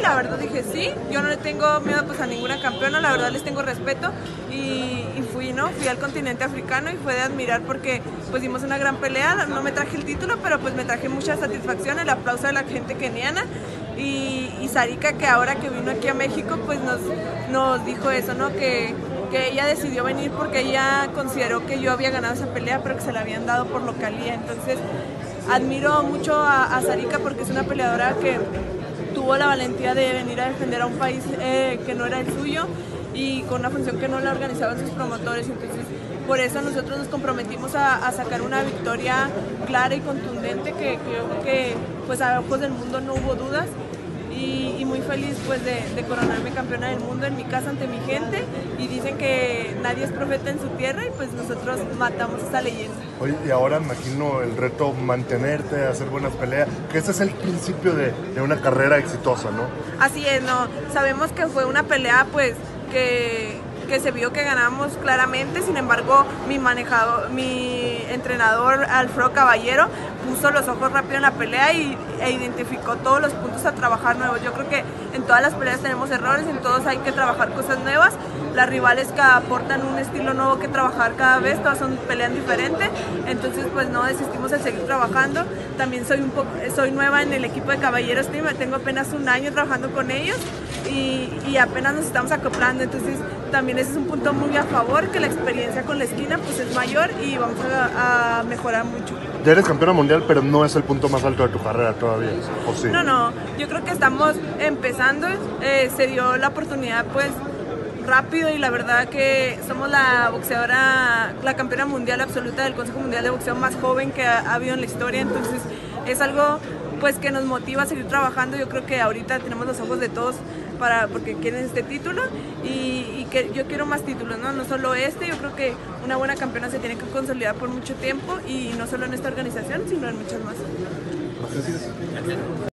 la verdad dije sí, yo no le tengo miedo pues a ninguna campeona, la verdad les tengo respeto y fui, ¿no? Fui al continente africano y fue de admirar porque pues dimos una gran pelea, no me traje el título, pero pues me traje mucha satisfacción, el aplauso de la gente keniana y Sarika, que ahora que vino aquí a México pues nos dijo eso, ¿no? Que ella decidió venir porque ella consideró que yo había ganado esa pelea, pero que se la habían dado por localía. Entonces admiro mucho a Sarika porque es una peleadora que tuvo la valentía de venir a defender a un país que no era el suyo y con una función que no la organizaban sus promotores. Entonces por eso nosotros nos comprometimos a sacar una victoria clara y contundente que creo que pues a ojos del mundo no hubo dudas. Y muy feliz pues de coronarme campeona del mundo en mi casa ante mi gente, y dicen que nadie es profeta en su tierra y pues nosotros matamos esa leyenda. Oye, y ahora imagino el reto mantenerte, hacer buenas peleas, que ese es el principio de una carrera exitosa, ¿no? Así es, no, sabemos que fue una pelea pues que se vio que ganamos claramente, sin embargo mi entrenador Alfredo Caballero puso los ojos rápido en la pelea e identificó todos los puntos a trabajar nuevos. Yo creo que en todas las peleas tenemos errores, en todos hay que trabajar cosas nuevas, las rivales que aportan un estilo nuevo que trabajar cada vez, todas pelean diferente, entonces pues no desistimos de seguir trabajando. También soy nueva en el equipo de Caballeros Team, tengo apenas un año trabajando con ellos y apenas nos estamos acoplando, entonces también ese es un punto muy a favor, que la experiencia con la esquina pues es mayor y vamos a mejorar mucho. Ya eres campeona mundial, pero no es el punto más alto de tu carrera todavía, ¿o sí? No, yo creo que estamos empezando, se dio la oportunidad pues rápido y la verdad que somos la campeona mundial absoluta del Consejo Mundial de Boxeo más joven que ha habido en la historia, entonces es algo pues que nos motiva a seguir trabajando. Yo creo que ahorita tenemos los ojos de todos porque quieren este título y que yo quiero más títulos, no solo este. Yo creo que una buena campeona se tiene que consolidar por mucho tiempo y no solo en esta organización, sino en muchas más. Gracias.